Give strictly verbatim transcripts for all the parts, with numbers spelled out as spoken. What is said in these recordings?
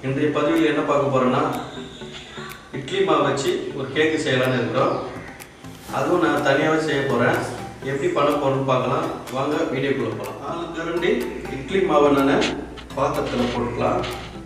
இன்றைய பதிவில் என்ன பார்க்க போகிறோன்னா, இட்லி மாவு வச்சு ஒரு கேக்கு செய்யலான்னு இருக்கிறோம். அதுவும் நான் தனியாகவே செய்ய போகிறேன். எப்படி பண்ண போகிறோன்னு பார்க்கலாம். வாங்க வீடியோக்குள்ளே போகலாம். நாலு கரண்டி இட்லி மாவை நான் பாத்திரத்தில் போட்டுக்கலாம்.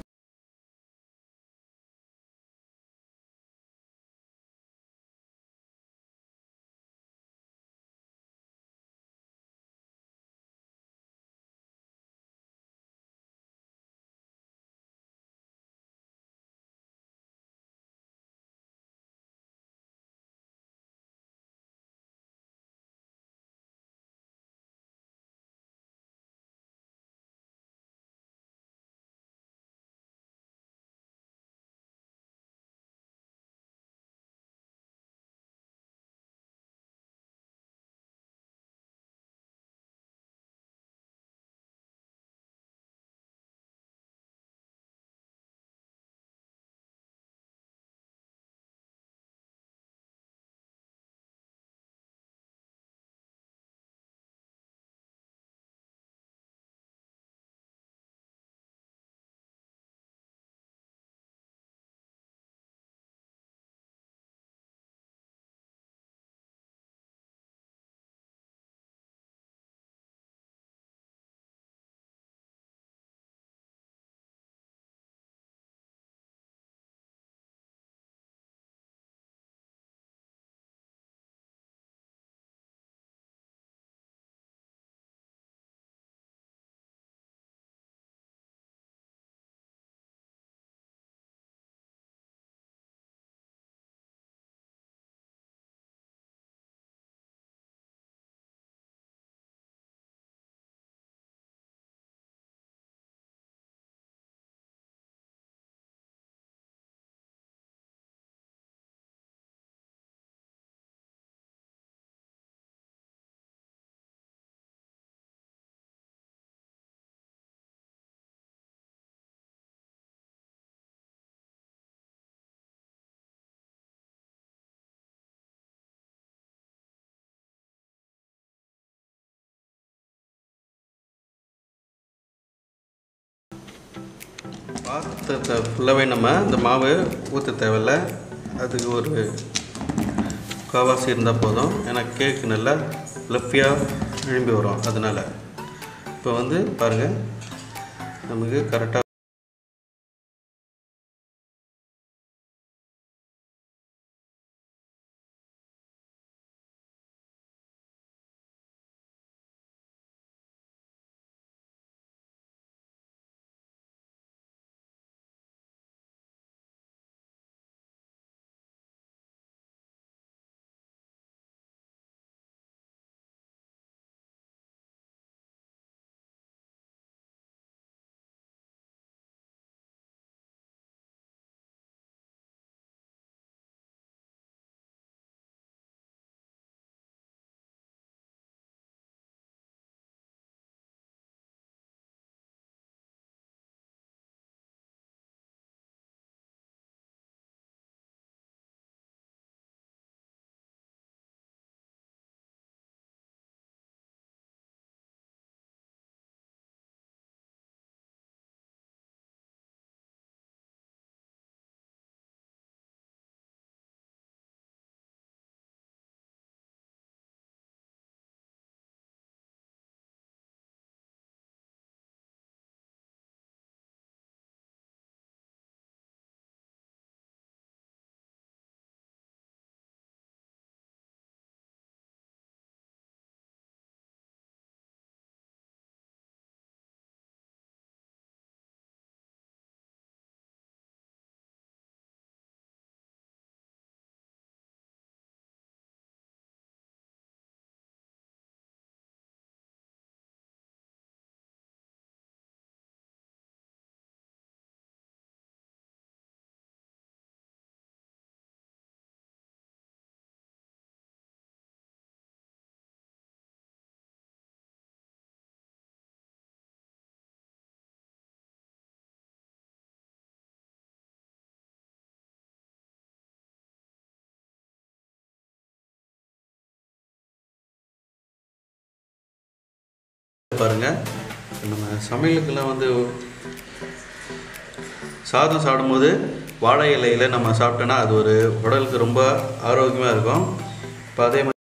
பாத்திரத்தை ஃபுல்லாகவே நம்ம இந்த மாவு ஊற்ற தேவையில்லை. அதுக்கு ஒரு முக்கால்வாசி இருந்தால் போதும். ஏன்னா கேக்கு நல்லா ஃப்ளஃபியாக எழும்பி வரும். அதனால் இப்போ வந்து பாருங்கள், நமக்கு கரெக்டாக பாருங்கள். நம்ம சமையலுக்கெல்லாம் வந்து சாதம் சாப்பிடும்போது வாழை இலையில் நம்ம சாப்பிட்டோன்னா அது ஒரு உடலுக்கு ரொம்ப ஆரோக்கியமாக இருக்கும். இப்போ அதே மாதிரி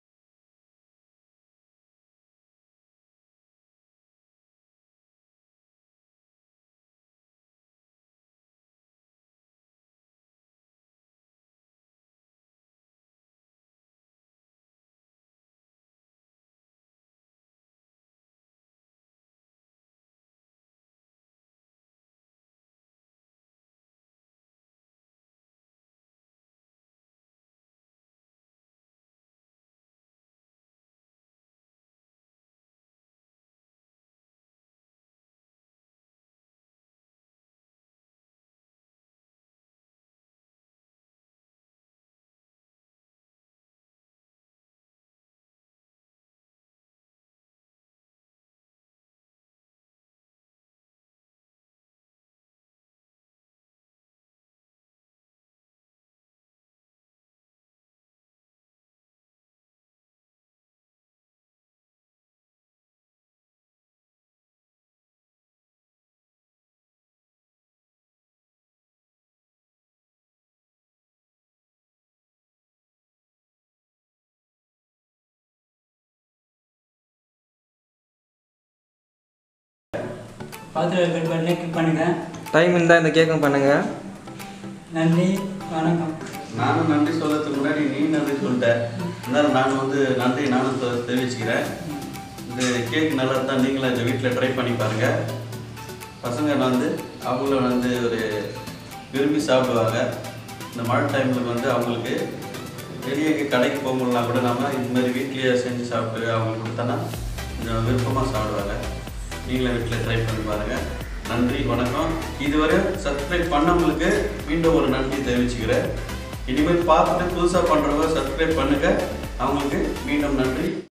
பார்த்து கிளிக் பண்ணுங்கள். டைம் இருந்தால் இந்த கேக்கும் பண்ணுங்கள். நன்றி, வணக்கம். நானும் நன்றி சொல்கிறதுக்கு முன்னாடி நீ நன்றி சொல்லிட்டேன். இருந்தாலும் நான் வந்து நன்றி நானும் தெரிவிச்சுக்கிறேன். இந்த கேக் நல்லா தான் நீங்களும் இந்த வீட்டில் ட்ரை பண்ணி பாருங்கள். பசங்க வந்து அவங்கள வந்து ஒரு விரும்பி சாப்பிடுவாங்க. இந்த மழை டைமில் வந்து அவங்களுக்கு வெளியே கடைக்கு போக முடியலாம் கூட நம்ம இந்த மாதிரி வீட்லேயே செஞ்சு சாப்பிட்டு அவங்களுக்கு கொடுத்தோன்னா கொஞ்சம் விருப்பமாக சாப்பிடுவாங்க. நீங்களே வீட்டில் ட்ரை பண்ணி பாருங்கள். நன்றி, வணக்கம். இதுவரை சப்ஸ்கிரைப் பண்ணவங்களுக்கு மீண்டும் ஒரு நன்றி தெரிவிச்சுக்கிறேன். இனிமேல் பார்த்துட்டு புதுசாக பண்ணுறவங்க சப்ஸ்கிரைப் பண்ணுங்கள். அவங்களுக்கு மீண்டும் நன்றி.